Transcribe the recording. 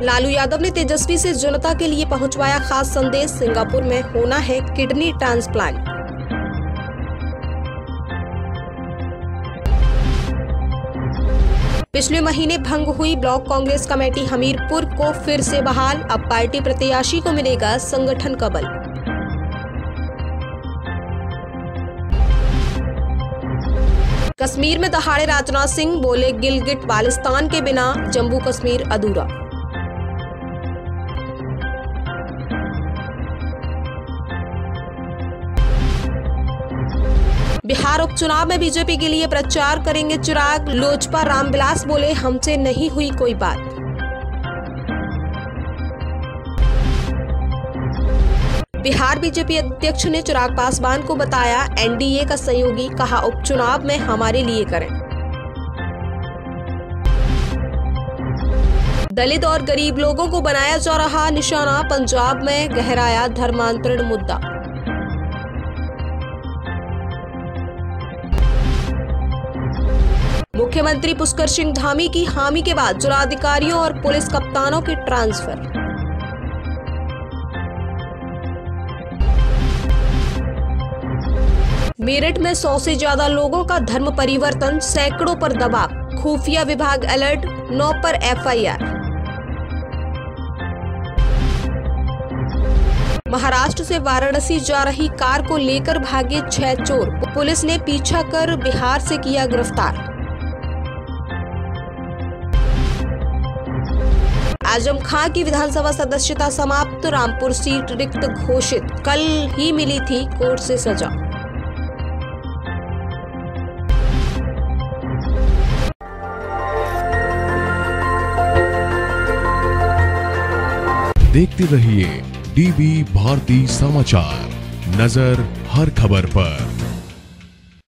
लालू यादव ने तेजस्वी से जनता के लिए पहुंचवाया खास संदेश, सिंगापुर में होना है किडनी ट्रांसप्लांट। पिछले महीने भंग हुई ब्लॉक कांग्रेस कमेटी हमीरपुर को फिर से बहाल, अब पार्टी प्रत्याशी को मिलेगा संगठन का बल। कश्मीर में दहाड़े राजनाथ सिंह बोले, गिलगिट बाल्टिस्तान के बिना जम्मू कश्मीर अधूरा। बिहार उपचुनाव में बीजेपी के लिए प्रचार करेंगे चिराग, लोजपा रामविलास बोले, हमसे नहीं हुई कोई बात। बिहार बीजेपी अध्यक्ष ने चिराग पासवान को बताया एनडीए का सहयोगी, कहा उपचुनाव में हमारे लिए करें। दलित और गरीब लोगों को बनाया जा रहा निशाना, पंजाब में गहराया धर्मांतरण मुद्दा। मुख्यमंत्री पुष्कर सिंह धामी की हामी के बाद जिलाधिकारियों और पुलिस कप्तानों की ट्रांसफर। मेरठ में 100 से ज्यादा लोगों का धर्म परिवर्तन, सैकड़ों पर दबाव, खुफिया विभाग अलर्ट, 9 पर एफआईआर। महाराष्ट्र से वाराणसी जा रही कार को लेकर भागे 6 चोर, पुलिस ने पीछा कर बिहार से किया गिरफ्तार। आजम खां की विधानसभा सदस्यता समाप्त, रामपुर सीट रिक्त घोषित, कल ही मिली थी कोर्ट से सजा। देखते रहिए डीबी भारती समाचार, नजर हर खबर पर।